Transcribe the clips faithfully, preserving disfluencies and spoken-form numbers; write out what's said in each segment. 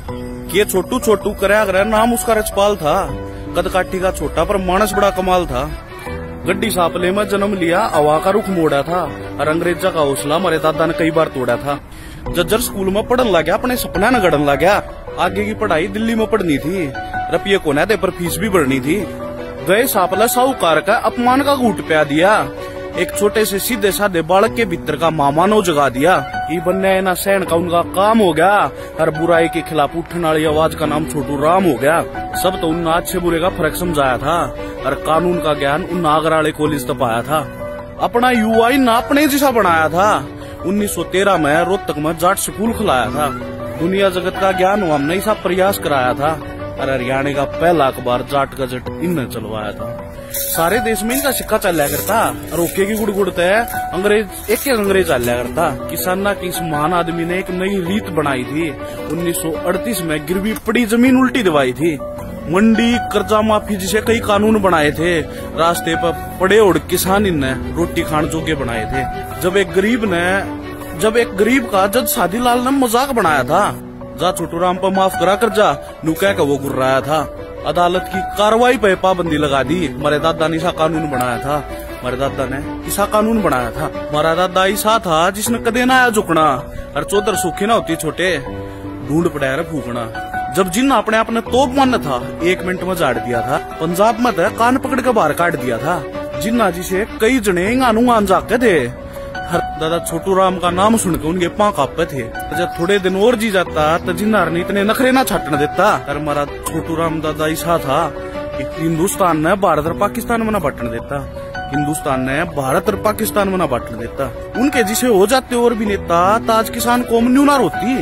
ये छोटू छोटू करया करे नाम उसका रचपाल था। कद काठी का छोटा पर मानस बड़ा कमाल था। गड्डी सापले में जन्म लिया, हवा का रुख मोड़ा था और अंग्रेजा का हौसला मेरे दादा ने कई बार तोड़ा था। जज्जर स्कूल में पढ़न लगा, अपने सपना न गढ़न लगा। आगे की पढ़ाई दिल्ली में पढ़नी थी, रुपये को न दे पर फीस भी बढ़नी थी। गए सापला साहूकार का अपमान का घूट प्या दिया। एक छोटे से सीधे साधे बालक के भीतर का मामानो जगा दिया। ये बनने ना सहन का उनका काम हो गया। हर बुराई के खिलाफ उठने वाली आवाज का नाम छोटू राम हो गया। सब तो उन अच्छे बुरे का फर्क समझाया था और कानून का ज्ञान उन नागराले कॉलेज तक पाया था। अपना युवा ना अपने जैसा बनाया था। उन्नीस सौ तेरह में रोहतक में जाट स्कूल खुलाया था। दुनिया जगत का ज्ञान हमने ऐसा प्रयास कराया था और हरियाणा का पहला अखबार जाट गजट इनने चलवाया था। सारे देश में इनका सिक्का चल करता और ओके की गुड़ गुड़ते अंग्रेज एक एक अंग्रेज चल करता। किसाना की इस महान आदमी ने एक नई रीत बनाई थी। उन्नीस सौ अड़तीस में गिरवी पड़ी जमीन उल्टी दवाई थी। मंडी कर्जा माफी जिसे कई कानून बनाए थे। रास्ते पर पड़े उड़ किसान इनने रोटी खान जोगे बनाए थे। जब एक गरीब ने जब एक गरीब का जज शादीलाल ने मजाक बनाया था। जा छोटू राम पर माफ करा कर जा नू कह का वो गुर्राया था। अदालत की कार्रवाई पे पाबंदी लगा दी। मेरे दादा ने ऐसा कानून बनाया था। मेरे दादा ने ऐसा कानून बनाया था। मेरा दादा ऐसा था जिसने कदे ना आया झुकना और चौधर सूखी ना होती छोटे ढूंढ पड़ा रे फूकना। जब जिन्ना अपने अपने तोप मानना था एक मिनट में झाड़ दिया था। पंजाब में तो कान पकड़ के बाहर काट दिया था। जिन्ना जिसे कई जने आनू आन जाके थे। हर दादा छोटू राम का नाम सुन के उनके पां कांपे थे। जब थोड़े दिन और जी जाता तो जिन्ना ने इतने नखरे ना छाटने देता। और हमारा छोटू राम दादा ऐसा था कि हिंदुस्तान ने भारत और पाकिस्तान में ना बांटने देता। हिंदुस्तान ने भारत और पाकिस्तान में ना बांटने देता। उनके जिसे हो जाते और भी नेता तो आज किसान कौम न्यू ना रोती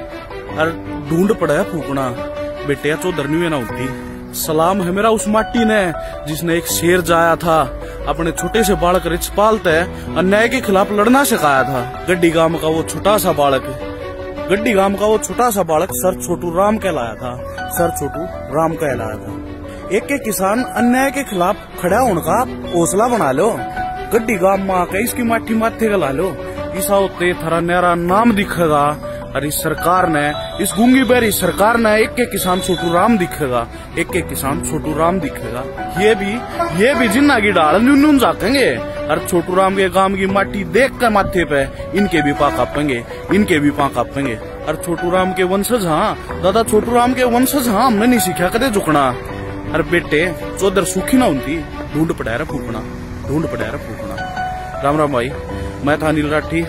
और ढूंढ पड़ा फूकना बेटे चौधर न्यू ना होती। सलाम है मेरा उस माटी ने जिसने एक शेर जाया था। अपने छोटे से बालक रिचपाल तय अन्याय के खिलाफ लड़ना सिखाया था। गड्डी गांव का वो छोटा सा बालक गड्डी गांव का वो छोटा सा बालक सर छोटू राम कहलाया था। सर छोटू राम कहलाया था। एक एक किसान अन्याय के खिलाफ खड़ा होने का हौसला बना लो। गड्डी गांव में आके इसकी माटी माथे गला लो। ऐसा होते थारा न्यारा नाम दिखेगा। और इस सरकार ने इस गूंगी बहरी सरकार ने एक एक किसान छोटू राम दिखेगा। एक एक किसान छोटू राम दिखेगा। ये भी ये भी जिन्ना की डाल न्यून न्यून जाकेंगे और छोटू राम के गांव की माटी देख कर माथे पे इनके भी पा कापेंगे इनके भी पा कापेंगे। और छोटू राम के वंशज हाँ दादा छोटू राम के वंशज हाँ हमने नहीं सीखा कदे झुकना। और बेटे चौधर सूखी ना होती ढूंढ पड़ा रहा फूकना ढूंढ पड़ा रहा फूकना। राम राम भाई, मैं था अनिल राठी।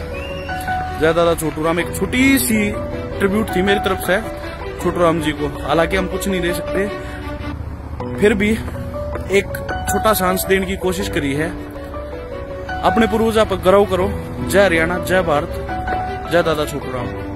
जय दादा छोटू राम एक छोटी सी ट्रिब्यूट थी मेरी तरफ से छोटू राम जी को। हालांकि हम कुछ नहीं दे सकते, फिर भी एक छोटा सा अंश देने की कोशिश करी है। अपने पूर्वजा पर गर्व करो। जय हरियाणा, जय भारत, जय दादा छोटू राम।